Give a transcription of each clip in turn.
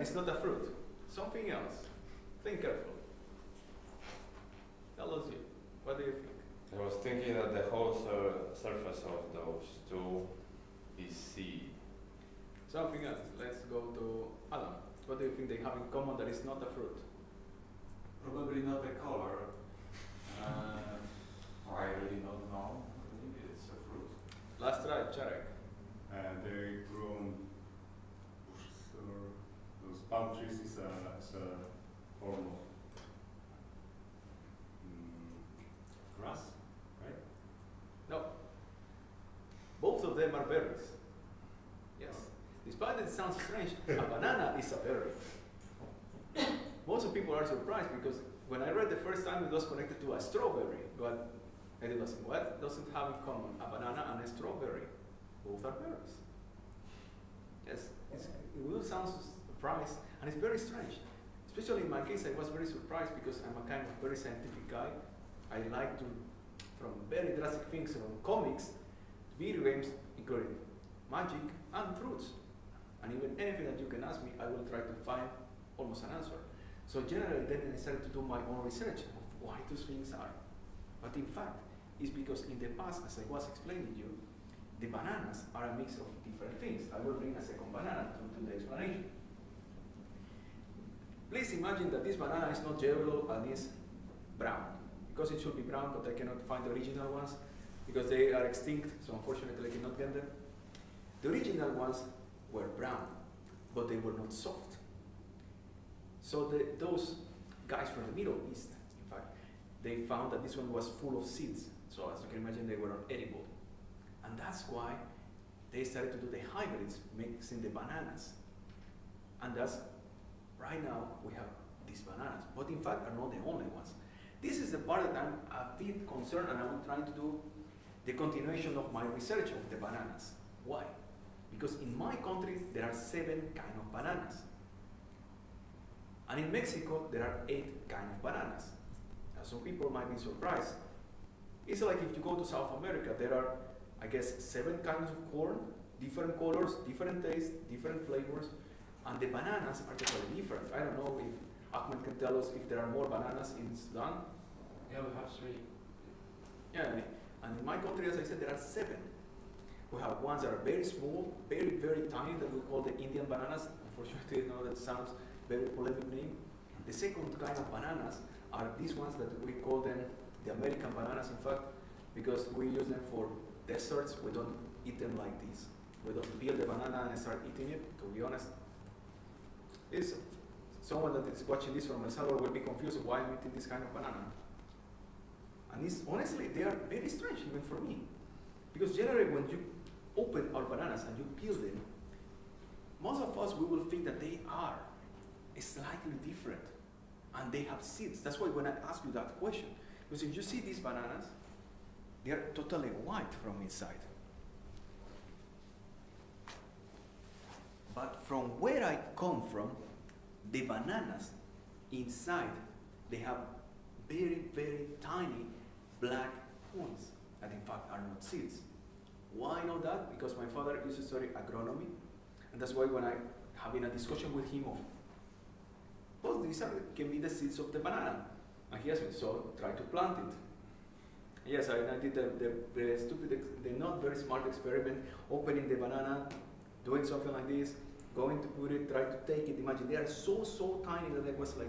it's not a fruit. Something else. Think carefully. Tell us you. What do you think? I was thinking that the whole surface of those two is seed. Something else. Let's go to Adam. What do you think they have in common that is not a fruit? Probably not a color. I really don't know. I think it's a fruit. Last try, Czarek. They grow on bushes or those palm trees is a form of grass, right? No. Both of them are berries. Yes. Despite it sounds strange, a banana is a berry. Most of people are surprised because when I read the first time it was connected to a strawberry, but it was what doesn't have in common a banana and a strawberry? Both are berries. Yes, it will sound surprised, and it's very strange. Especially in my case, I was very surprised because I'm a kind of very scientific guy. I like to, from very drastic things from comics, video games, including magic and fruits. And even anything that you can ask me, I will try to find almost an answer. So generally, then I started to do my own research of why those things are. But in fact, it's because in the past, as I was explaining to you, the bananas are a mix of different things. I will bring a second banana to the explanation. Please imagine that this banana is not yellow and is brown. Because it should be brown, but I cannot find the original ones because they are extinct, so unfortunately I cannot get them. The original ones were brown, but they were not soft. So those guys from the Middle East, in fact, they found that this one was full of seeds. So as you can imagine, they were not edible. And that's why they started to do the hybrids, mixing the bananas. And that's, right now, we have these bananas. But in fact, are not the only ones. This is the part that I'm a bit concerned, and I'm trying to do the continuation of my research of the bananas. Why? Because in my country, there are 7 kinds of bananas. And in Mexico, there are 8 kinds of bananas. Now, some people might be surprised. It's like if you go to South America, there are, I guess, 7 kinds of corn, different colors, different tastes, different flavors, and the bananas are totally different. I don't know if Ahmed can tell us if there are more bananas in Sudan. Yeah, we have 3. Yeah, and in my country, as I said, there are 7. We have ones that are very small, very, very tiny, that we call the Indian bananas. Unfortunately, you know, that sounds very polemic name. The second kind of bananas are these ones that we call them the American bananas, in fact, because we use them for desserts. We don't eat them like this. We don't peel the banana and start eating it, to be honest. It's, someone that is watching this from El Salvador will be confused why I'm eating this kind of banana. And it's, honestly, they are very strange, even for me. Because generally, when you open our bananas and you peel them, most of us, we will think that they are slightly different. And they have seeds. That's why when I ask you that question, because if you see these bananas, they are totally white from inside. But from where I come from, the bananas inside, they have very, very tiny black points that in fact are not seeds. Why I know that? Because my father used to study agronomy, and that's why when I having a discussion with him of, well, these can be the seeds of the banana. And he asked me, so try to plant it. Yes, I did the stupid, the not very smart experiment, opening the banana, doing something like this, going to put it, try to take it. Imagine, they are so tiny that I was like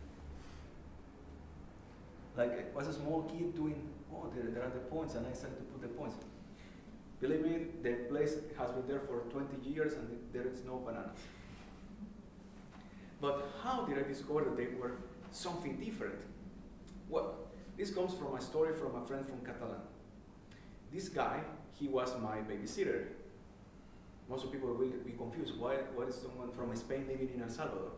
I was a small kid doing, oh, there are the points, and I started to put the points. Believe me, the place has been there for 20 years and there is no bananas. But how did I discover that they were something different? Well, this comes from a story from a friend from Catalan. This guy, he was my babysitter. Most of people will be confused. Why is someone from Spain living in El Salvador?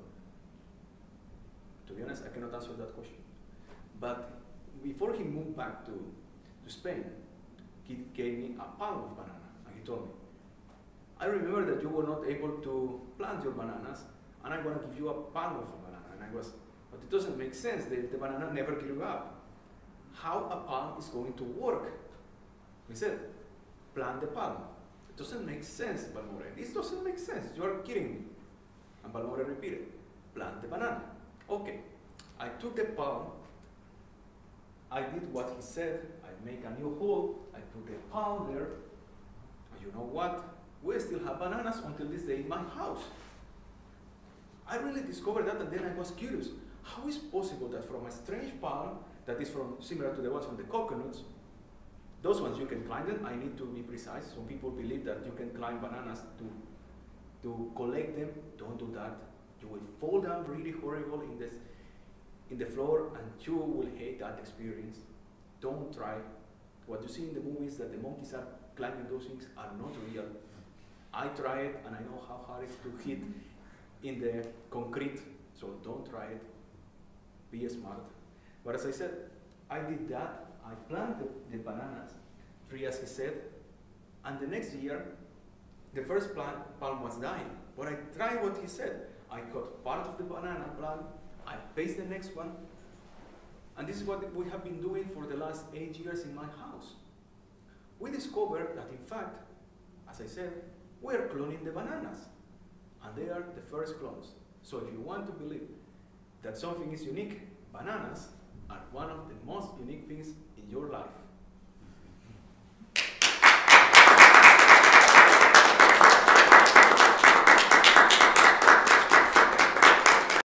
To be honest, I cannot answer that question. But before he moved back to Spain, he gave me a pound of banana, and he told me, I remember that you were not able to plant your bananas, and I'm going to give you a pound of a banana. And I was, but it doesn't make sense. The banana never grew up. How a palm is going to work? He said, plant the palm. It doesn't make sense, Balmore. This doesn't make sense. You are kidding me. And Palmore repeated, plant the banana. Okay, I took the palm, I did what he said, I make a new hole, I put the palm there, and you know what? We still have bananas until this day in my house. I really discovered that, and then I was curious. How is possible that from a strange palm that is similar to the ones from the coconuts, those ones you can climb them? I need to be precise. Some people believe that you can climb bananas to collect them. Don't do that. You will fall down really horrible in the floor, and you will hate that experience. Don't try. What you see in the movies that the monkeys are climbing those things are not real. I try it, and I know how hard it is to hit in the concrete, so don't try it. Be smart. But as I said, I did that. I planted the bananas, 3 as he said, and the next year, the first palm was dying. But I tried what he said. I cut part of the banana plant, I placed the next one, and this is what we have been doing for the last 8 years in my house. We discovered that, in fact, as I said, we are cloning the bananas, and they are the first clones. So if you want to believe that something is unique, bananas are one of the most unique things in your life.